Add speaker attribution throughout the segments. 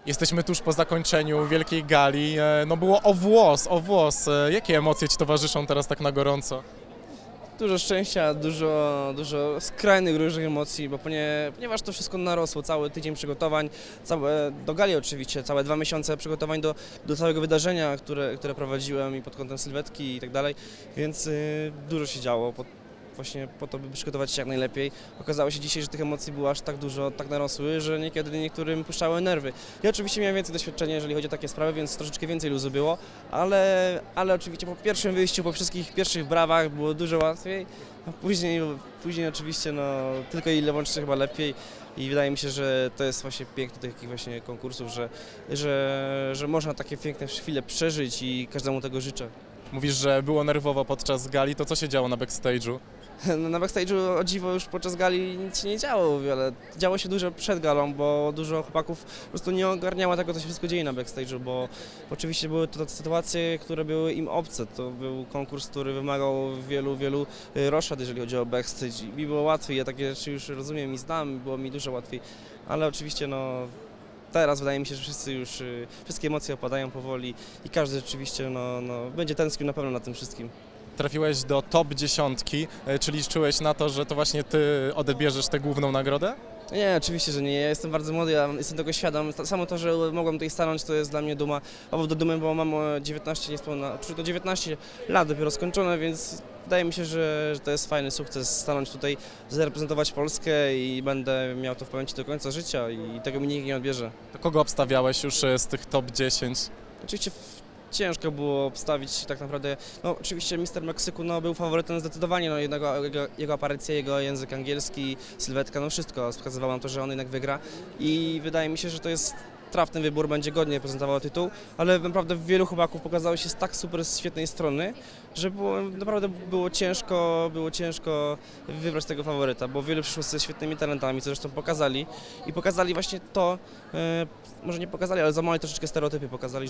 Speaker 1: Jesteśmy tuż po zakończeniu wielkiej gali. No było o włos, o włos. Jakie emocje Ci towarzyszą teraz tak na gorąco?
Speaker 2: Dużo szczęścia, dużo skrajnych różnych emocji, bo ponieważ to wszystko narosło, cały tydzień przygotowań, do gali oczywiście, całe 2 miesiące przygotowań do całego wydarzenia, które prowadziłem i pod kątem sylwetki i tak dalej, więc dużo się działo. Właśnie po to, by przygotować się jak najlepiej. Okazało się dzisiaj, że tych emocji było aż tak dużo, tak narosły, że niekiedy niektórym puszczały nerwy. Ja oczywiście miałem więcej doświadczenia, jeżeli chodzi o takie sprawy, więc troszeczkę więcej luzu było, ale oczywiście po pierwszym wyjściu, po wszystkich pierwszych brawach było dużo łatwiej, a później oczywiście tylko i łącznie chyba lepiej. I wydaje mi się, że to jest właśnie piękno takich właśnie konkursów, że można takie piękne chwile przeżyć i każdemu tego życzę.
Speaker 1: Mówisz, że było nerwowo podczas gali, to co się działo na backstage'u?
Speaker 2: No, na backstage'u o dziwo już podczas gali nic się nie działo wiele. Działo się dużo przed galą, bo dużo chłopaków po prostu nie ogarniało tego, co się wszystko dzieje na backstage'u, bo oczywiście były to sytuacje, które były im obce. To był konkurs, który wymagał wielu roszad, jeżeli chodzi o backstage. Mi było łatwiej, ja takie rzeczy już rozumiem i znam, było mi dużo łatwiej, ale oczywiście teraz wydaje mi się, że wszystkie emocje opadają powoli i każdy rzeczywiście będzie tęsknił na pewno na tym wszystkim.
Speaker 1: Trafiłeś do top 10, czyli liczyłeś na to, że to właśnie Ty odbierzesz tę główną nagrodę?
Speaker 2: Nie, oczywiście, że nie. Ja jestem bardzo młody, ja jestem tego świadom. Samo to, że mogłem tutaj stanąć, to jest dla mnie duma. Powód do dumy, bo mam 19 niespełna, czy to 19 lat dopiero skończone, więc wydaje mi się, że to jest fajny sukces stanąć tutaj, zareprezentować Polskę i będę miał to w pamięci do końca życia i tego mi nikt nie odbierze.
Speaker 1: To kogo obstawiałeś już z tych top 10?
Speaker 2: Oczywiście ciężko było obstawić tak naprawdę. No, oczywiście Mister Meksyku był faworytem zdecydowanie, jego aparycja, jego język angielski, sylwetka, wszystko wskazywało na to, że on jednak wygra i wydaje mi się, że to jest trafny wybór, będzie godnie prezentował tytuł, ale naprawdę wielu chłopaków pokazało się z tak super świetnej strony, że naprawdę było ciężko wybrać tego faworyta, bo wielu przyszło ze świetnymi talentami, co zresztą pokazali i pokazali właśnie to, może nie pokazali, ale złamali troszeczkę stereotypy, pokazali,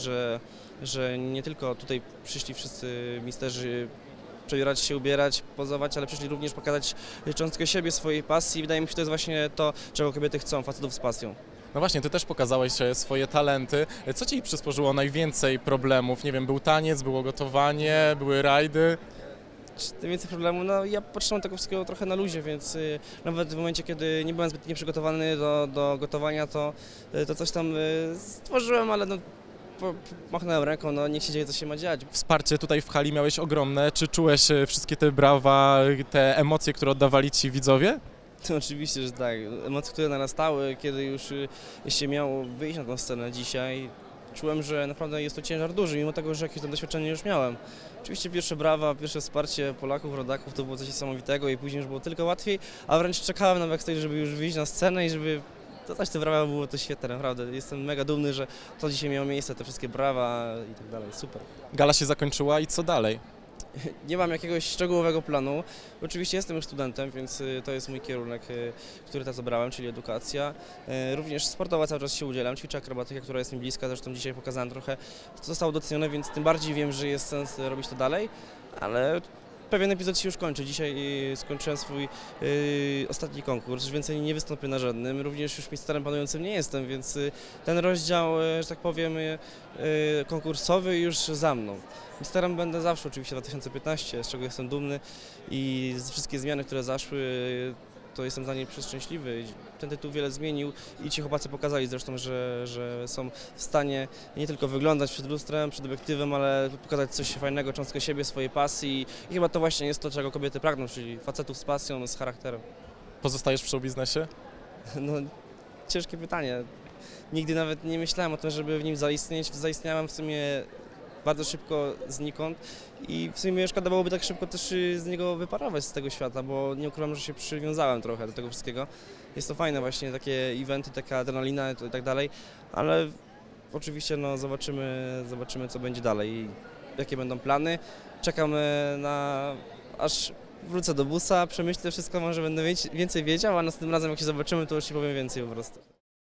Speaker 2: że nie tylko tutaj przyszli wszyscy misterzy przebierać się, ubierać, pozować, ale przyszli również pokazać cząstkę siebie, swojej pasji. Wydaje mi się, że to jest właśnie to, czego kobiety chcą, facetów z pasją.
Speaker 1: No właśnie, Ty też pokazałeś swoje talenty. Co Ci przysporzyło najwięcej problemów? Nie wiem, był taniec, było gotowanie, były rajdy?
Speaker 2: Tym więcej problemów, ja patrzyłem tego wszystkiego trochę na luzie, więc nawet w momencie, kiedy nie byłem zbytnio przygotowany do gotowania, to coś tam stworzyłem, ale machnąłem ręką, niech się dzieje, co się ma dziać.
Speaker 1: Wsparcie tutaj w hali miałeś ogromne. Czy czułeś wszystkie te brawa, te emocje, które oddawali Ci widzowie?
Speaker 2: To oczywiście, że tak. Emocje, które narastały, kiedy już się miało wyjść na tę scenę dzisiaj, czułem, że naprawdę jest to ciężar duży, mimo tego, że jakieś tam doświadczenie już miałem. Oczywiście pierwsze brawa, pierwsze wsparcie Polaków, rodaków to było coś niesamowitego i później już było tylko łatwiej, a wręcz czekałem na backstage, żeby już wyjść na scenę i żeby dodać te brawa, było to świetne, naprawdę. Jestem mega dumny, że to dzisiaj miało miejsce, te wszystkie brawa i tak dalej, super.
Speaker 1: Gala się zakończyła i co dalej?
Speaker 2: Nie mam jakiegoś szczegółowego planu. Oczywiście jestem już studentem, więc to jest mój kierunek, który teraz obrałem, czyli edukacja. Również sportowo cały czas się udzielam, ćwiczę akrobatykę, która jest mi bliska, zresztą dzisiaj pokazałem trochę, co zostało docenione, więc tym bardziej wiem, że jest sens robić to dalej, ale pewien epizod się już kończy. Dzisiaj skończyłem swój ostatni konkurs, już więcej nie wystąpię na żadnym, również już misterem panującym nie jestem, więc ten rozdział, że tak powiem, konkursowy już za mną. Misterem będę zawsze oczywiście 2015, z czego jestem dumny i wszystkie zmiany, które zaszły, to jestem za nie przeszczęśliwy. Ten tytuł wiele zmienił i ci chłopacy pokazali zresztą, że są w stanie nie tylko wyglądać przed lustrem, przed obiektywem, ale pokazać coś fajnego, cząstkę siebie, swojej pasji i chyba to właśnie jest to, czego kobiety pragną, czyli facetów z pasją, z charakterem.
Speaker 1: Pozostajesz w showbiznesie?
Speaker 2: Ciężkie pytanie. Nigdy nawet nie myślałem o tym, żeby w nim zaistnieć. Zaistniałem w sumie bardzo szybko znikąd i w sumie szkoda byłoby tak szybko też z niego wyparować z tego świata, bo nie ukrywam, że się przywiązałem trochę do tego wszystkiego. Jest to fajne właśnie, takie eventy, taka adrenalina i tak dalej, ale oczywiście zobaczymy co będzie dalej, jakie będą plany. Czekam aż wrócę do busa, przemyślę wszystko, może będę więcej wiedział, a następnym razem jak się zobaczymy, to już Ci powiem więcej po prostu.